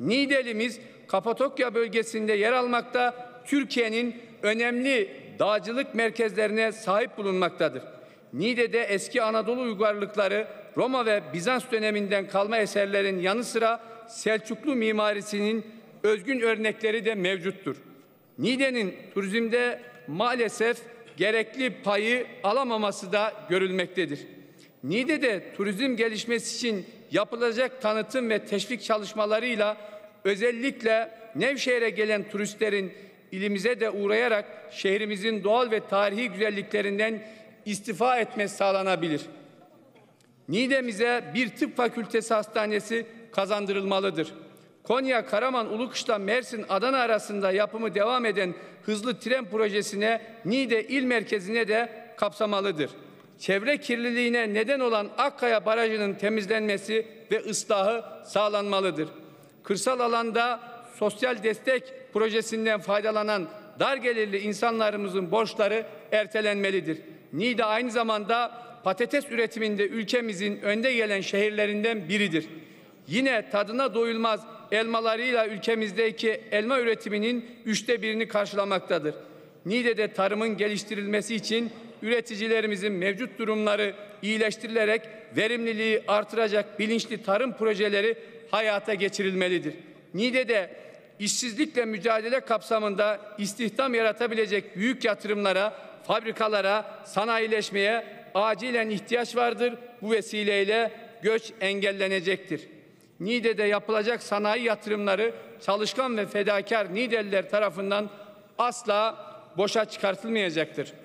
Niğde'limiz Kapadokya bölgesinde yer almakta, Türkiye'nin önemli dağcılık merkezlerine sahip bulunmaktadır. Niğde'de eski Anadolu uygarlıkları, Roma ve Bizans döneminden kalma eserlerin yanı sıra Selçuklu mimarisinin özgün örnekleri de mevcuttur. Niğde'nin turizmde maalesef gerekli payı alamaması da görülmektedir. Niğde'de turizm gelişmesi için yapılacak tanıtım ve teşvik çalışmalarıyla özellikle Nevşehir'e gelen turistlerin ilimize de uğrayarak şehrimizin doğal ve tarihi güzelliklerinden istifa etmesi sağlanabilir. Niğde'mize bir tıp fakültesi hastanesi kazandırılmalıdır. Konya, Karaman, Ulukışla, Mersin, Adana arasında yapımı devam eden hızlı tren projesine Niğde il merkezine de kapsamalıdır. Çevre kirliliğine neden olan Akkaya Barajı'nın temizlenmesi ve ıslahı sağlanmalıdır. Kırsal alanda sosyal destek projesinden faydalanan dar gelirli insanlarımızın borçları ertelenmelidir. Niğde aynı zamanda patates üretiminde ülkemizin önde gelen şehirlerinden biridir. Yine tadına doyulmaz elmalarıyla ülkemizdeki elma üretiminin 1/3'ünü karşılamaktadır. Niğde'de tarımın geliştirilmesi için üreticilerimizin mevcut durumları iyileştirilerek verimliliği artıracak bilinçli tarım projeleri hayata geçirilmelidir. Niğde'de işsizlikle mücadele kapsamında istihdam yaratabilecek büyük yatırımlara, fabrikalara, sanayileşmeye acilen ihtiyaç vardır. Bu vesileyle göç engellenecektir. Niğde'de yapılacak sanayi yatırımları çalışkan ve fedakar Niğdeliler tarafından asla boşa çıkartılmayacaktır.